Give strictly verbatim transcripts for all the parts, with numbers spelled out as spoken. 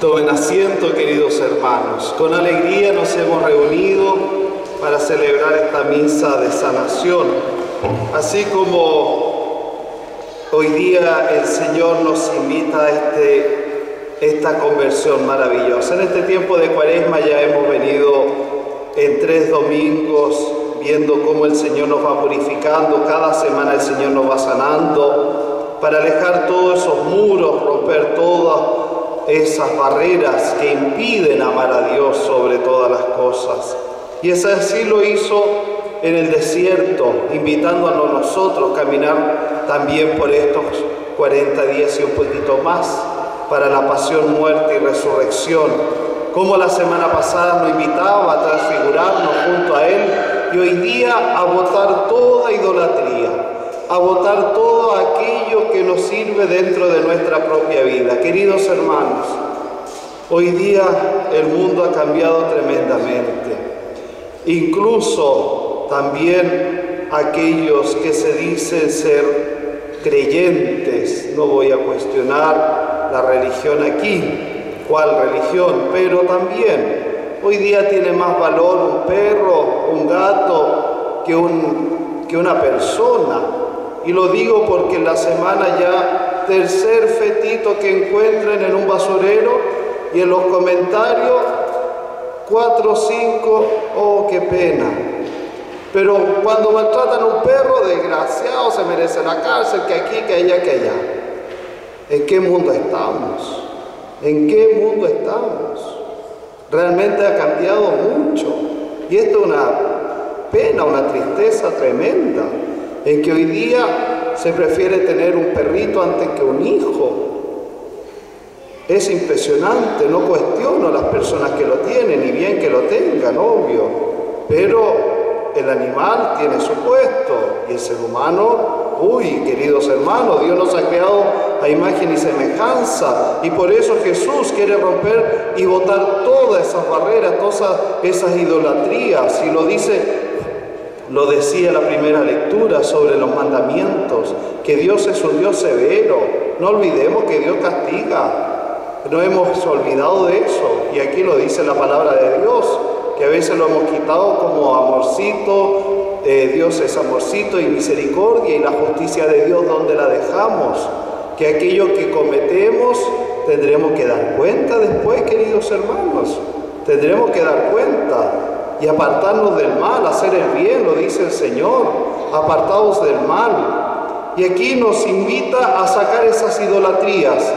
Tomen asiento, queridos hermanos. Con alegría nos hemos reunido para celebrar esta misa de sanación. Así como hoy día el Señor nos invita a este, esta conversión maravillosa. En este tiempo de Cuaresma ya hemos venido en tres domingos viendo cómo el Señor nos va purificando. Cada semana el Señor nos va sanando para alejar todos esos muros, romper todas esas barreras que impiden amar a Dios sobre todas las cosas. Y es así lo hizo en el desierto, invitándonos a nosotros a caminar también por estos cuarenta días y un poquito más para la pasión, muerte y resurrección. Como la semana pasada nos invitaba a transfigurarnos junto a Él y hoy día a botar toda idolatría, a botar todo aquello que nos sirve dentro de nuestra propia vida. Queridos hermanos, hoy día el mundo ha cambiado tremendamente. Incluso también aquellos que se dicen ser creyentes, no voy a cuestionar la religión aquí, cuál religión, pero también hoy día tiene más valor un perro, un gato, que, un, que una persona. Y lo digo porque en la semana ya tercer fetito que encuentren en un basurero y en los comentarios cuatro o cinco, oh qué pena. Pero cuando maltratan a un perro, desgraciado, se merece la cárcel, que aquí, que allá, que allá. ¿En qué mundo estamos? ¿En qué mundo estamos? Realmente ha cambiado mucho. Y esto es una pena, una tristeza tremenda, en que hoy día se prefiere tener un perrito antes que un hijo. Es impresionante, no cuestiono a las personas que lo tienen, y bien que lo tengan, obvio, pero el animal tiene su puesto, y el ser humano, uy, queridos hermanos, Dios nos ha creado a imagen y semejanza, y por eso Jesús quiere romper y botar todas esas barreras, todas esas idolatrías, y lo dice. Lo decía la primera lectura sobre los mandamientos, que Dios es un Dios severo. No olvidemos que Dios castiga. No hemos olvidado de eso. Y aquí lo dice la palabra de Dios, que a veces lo hemos quitado como amorcito. Eh, Dios es amorcito y misericordia, y la justicia de Dios, ¿dónde la dejamos? Que aquello que cometemos tendremos que dar cuenta después, queridos hermanos. Tendremos que dar cuenta. Y apartarnos del mal, hacer el bien, lo dice el Señor, apartados del mal. Y aquí nos invita a sacar esas idolatrías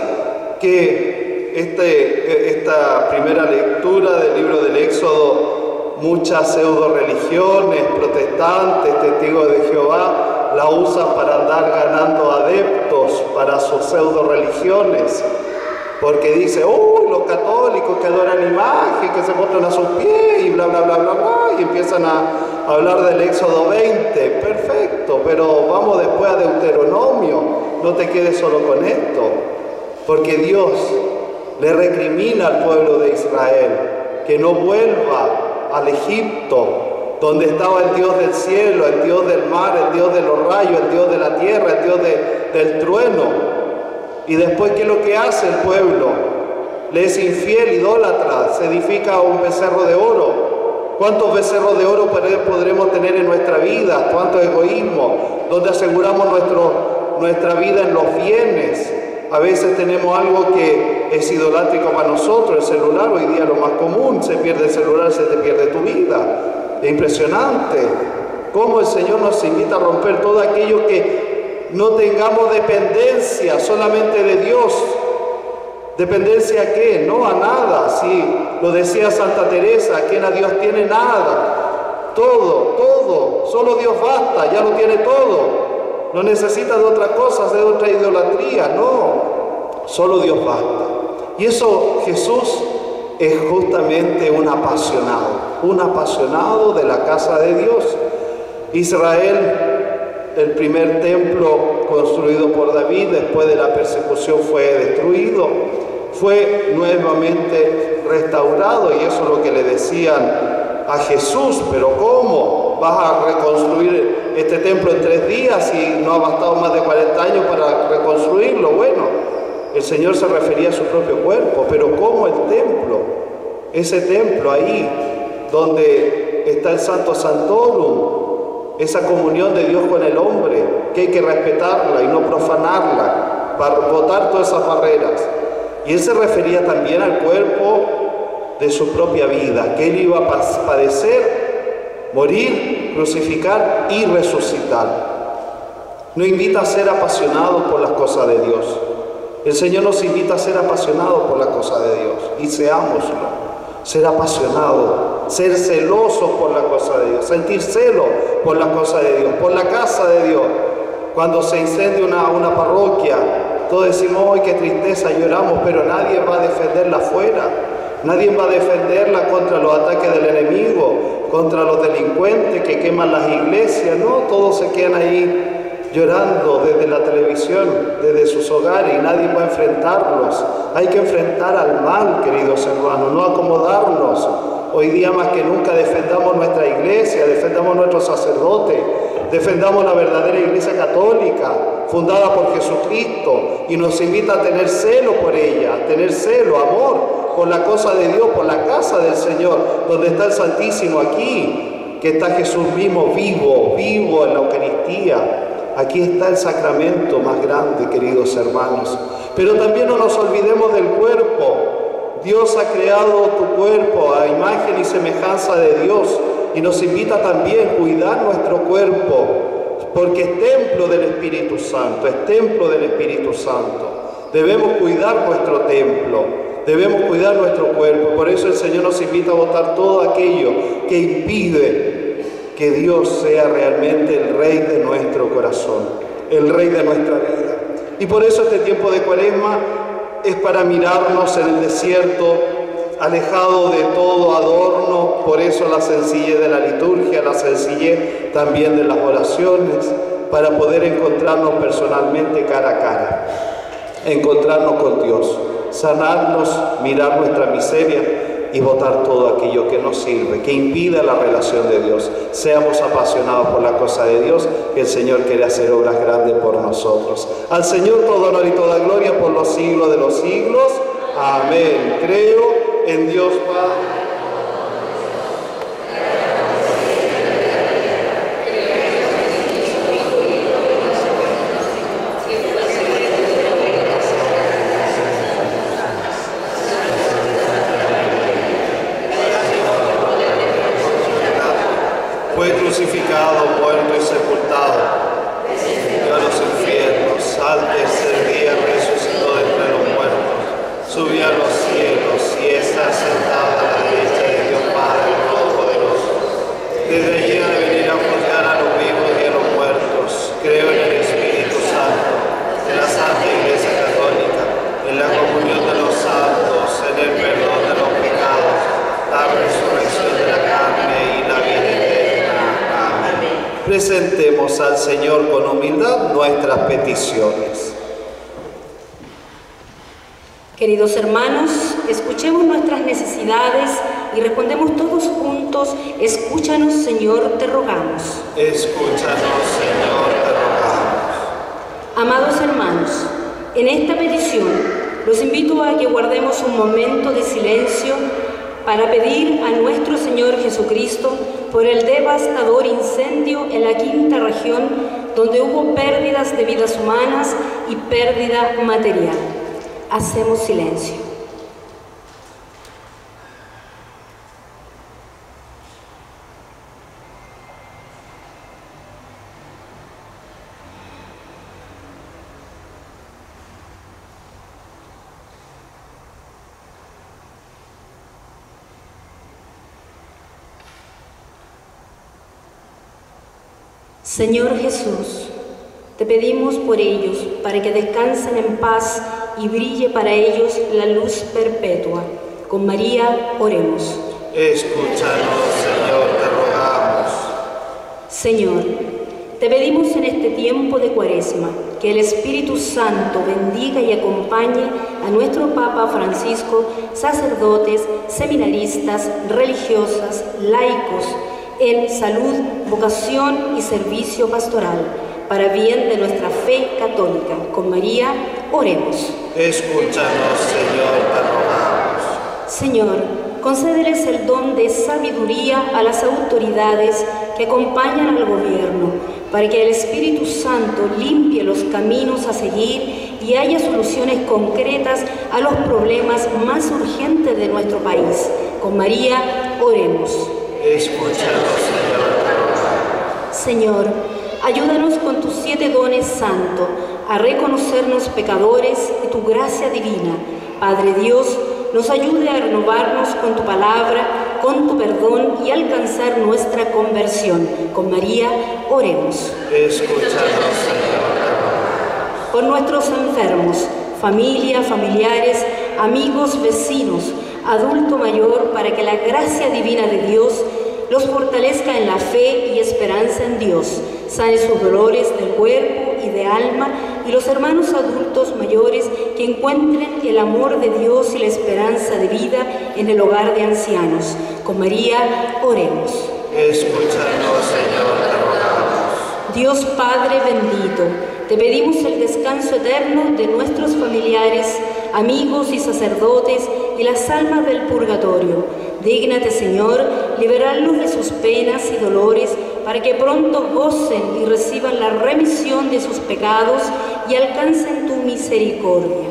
que este, esta primera lectura del libro del Éxodo, muchas pseudo religiones, protestantes, testigos de Jehová, la usan para andar ganando adeptos para sus pseudo religiones. Porque dice, uy, los católicos que adoran imagen, que se ponen a sus pies y bla, bla, bla, bla, bla, y empiezan a hablar del Éxodo veinte. Perfecto, pero vamos después a Deuteronomio. No te quedes solo con esto, porque Dios le recrimina al pueblo de Israel que no vuelva al Egipto, donde estaba el Dios del cielo, el Dios del mar, el Dios de los rayos, el Dios de la tierra, el Dios de, del trueno. Y después, ¿qué es lo que hace el pueblo? Le es infiel, idólatra, se edifica un becerro de oro. ¿Cuántos becerros de oro podremos tener en nuestra vida? ¿Cuánto egoísmo? Donde aseguramos nuestro, nuestra vida en los bienes. A veces tenemos algo que es idolátrico para nosotros, el celular. Hoy día lo más común, se pierde el celular, se te pierde tu vida. Es impresionante cómo el Señor nos invita a romper todo aquello que no tengamos dependencia solamente de Dios. ¿Dependencia a qué? No a nada. Sí, lo decía Santa Teresa, quien a Dios tiene nada. Todo, todo. Solo Dios basta, ya lo tiene todo. No necesita de otra cosa, de otra idolatría. No, solo Dios basta. Y eso Jesús es justamente un apasionado. Un apasionado de la casa de Dios. Israel, el primer templo construido por David después de la persecución fue destruido, fue nuevamente restaurado, y eso es lo que le decían a Jesús. Pero ¿cómo vas a reconstruir este templo en tres días y no ha bastado más de cuarenta años para reconstruirlo? Bueno, el Señor se refería a su propio cuerpo, pero ¿cómo el templo? Ese templo ahí, donde está el Santo Santorum, esa comunión de Dios con el hombre, que hay que respetarla y no profanarla, para botar todas esas barreras. Y Él se refería también al cuerpo de su propia vida, que Él iba a padecer, morir, crucificar y resucitar. Nos invita a ser apasionados por las cosas de Dios. El Señor nos invita a ser apasionados por las cosas de Dios, y seámoslo. Ser apasionados, ser celosos por la cosa de Dios, sentir celo por la cosa de Dios, por la casa de Dios. Cuando se incendia una, una parroquia, todos decimos, ¡ay, qué tristeza!, lloramos, pero nadie va a defenderla afuera, nadie va a defenderla contra los ataques del enemigo, contra los delincuentes que queman las iglesias, no, todos se quedan ahí llorando desde la televisión, desde sus hogares, y nadie va a enfrentarlos. Hay que enfrentar al mal, queridos hermanos, no acomodarnos. Hoy día más que nunca defendamos nuestra iglesia, defendamos nuestros sacerdotes, defendamos la verdadera iglesia católica, fundada por Jesucristo, y nos invita a tener celo por ella, a tener celo, amor por la cosa de Dios, por la casa del Señor, donde está el Santísimo aquí, que está Jesús mismo vivo, vivo en la Eucaristía. Aquí está el sacramento más grande, queridos hermanos. Pero también no nos olvidemos del cuerpo. Dios ha creado tu cuerpo a imagen y semejanza de Dios, y nos invita también a cuidar nuestro cuerpo, porque es templo del Espíritu Santo, es templo del Espíritu Santo. Debemos cuidar nuestro templo, debemos cuidar nuestro cuerpo. Por eso el Señor nos invita a botar todo aquello que impide que Dios sea realmente el Rey de nuestro corazón, el Rey de nuestra vida. Y por eso este tiempo de Cuaresma es para mirarnos en el desierto, alejado de todo adorno. Por eso la sencillez de la liturgia, la sencillez también de las oraciones, para poder encontrarnos personalmente cara a cara, encontrarnos con Dios, sanarnos, mirar nuestra miseria y botar todo aquello que nos sirve, que impida la relación de Dios. Seamos apasionados por la cosa de Dios, que el Señor quiere hacer obras grandes por nosotros. Al Señor todo honor y toda gloria por los siglos de los siglos. Amén. Creo en Dios Padre. Fue crucificado, muerto y sepultado, descendió a los infiernos, al tercer día resucitó de entre los muertos, subió a los cielos y está sentado a la derecha de Dios Padre Todopoderoso. Desde allí ha de venir a juzgar a los vivos y a los muertos. Creo en el Espíritu Santo, en la Santa Iglesia Católica, en la comunión de los santos, en el perdón de los pecados, la resurrección de la carne y la vida eterna. Presentemos al Señor con humildad nuestras peticiones. Queridos hermanos, escuchemos nuestras necesidades y respondemos todos juntos: escúchanos, Señor, te rogamos. Escúchanos, Señor, te rogamos. Amados hermanos, en esta petición los invito a que guardemos un momento de silencio para pedir a nuestro Señor Jesucristo por el devastador incendio en la quinta región, donde hubo pérdidas de vidas humanas y pérdida material. Hacemos silencio. Señor Jesús, te pedimos por ellos, para que descansen en paz y brille para ellos la luz perpetua. Con María, oremos. Escúchanos, Señor, te rogamos. Señor, te pedimos en este tiempo de Cuaresma que el Espíritu Santo bendiga y acompañe a nuestro Papa Francisco, sacerdotes, seminaristas, religiosas, laicos, en salud, vocación y servicio pastoral, para bien de nuestra fe católica. Con María oremos. Escúchanos, Señor, te rogamos. Señor, concédeles el don de sabiduría a las autoridades que acompañan al gobierno, para que el Espíritu Santo limpie los caminos a seguir y haya soluciones concretas a los problemas más urgentes de nuestro país. Con María, oremos. Escúchanos, Señor, te rogamos. Señor, ayúdanos con tus siete dones santos a reconocernos pecadores y tu gracia divina. Padre Dios, nos ayude a renovarnos con tu palabra, con tu perdón y alcanzar nuestra conversión. Con María, oremos. Escúchanos, Señor, te rogamos. Por nuestros enfermos, familia, familiares, amigos, vecinos, adulto mayor, para que la gracia divina de Dios los fortalezca en la fe y esperanza en Dios, sane sus dolores del cuerpo y de alma, y los hermanos adultos mayores que encuentren el amor de Dios y la esperanza de vida en el hogar de ancianos. Con María, oremos. Escúchanos, Señor, te rogamos. Dios Padre bendito, te pedimos el descanso eterno de nuestros familiares, amigos y sacerdotes y las almas del purgatorio. Dígnate, Señor, liberarlos de sus penas y dolores, para que pronto gocen y reciban la remisión de sus pecados y alcancen tu misericordia.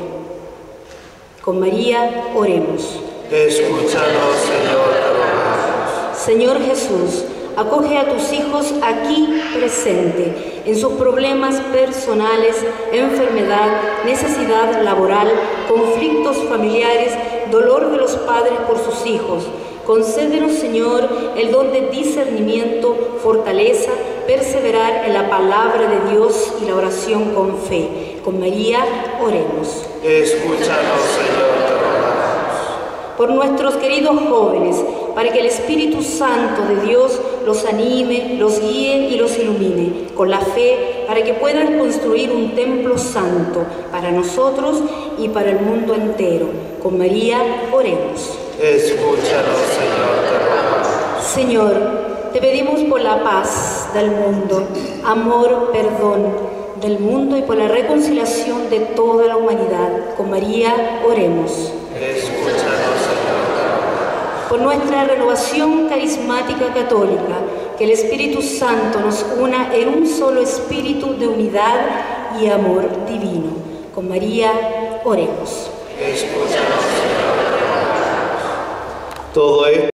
Con María, oremos. Escúchanos, Señor, te rogamos. Señor Jesús, acoge a tus hijos aquí presente, en sus problemas personales, enfermedad, necesidad laboral, conflictos familiares, dolor de los padres por sus hijos. Concédenos, Señor, el don de discernimiento, fortaleza, perseverar en la palabra de Dios y la oración con fe. Con María, oremos. Escúchanos, Señor, te rogamos. Por nuestros queridos jóvenes, para que el Espíritu Santo de Dios los anime, los guíe y los ilumine, con la fe, para que puedan construir un templo santo para nosotros y para el mundo entero. Con María, oremos. Escúchanos, Señor, te rogamos. Señor, te pedimos por la paz del mundo, amor, perdón del mundo y por la reconciliación de toda la humanidad. Con María, oremos. Escúchanos, Señor, te rogamos. Por nuestra renovación carismática católica, que el Espíritu Santo nos una en un solo espíritu de unidad y amor divino. Con María, oremos. Escúchanos, Señor, te rogamos. Todo esto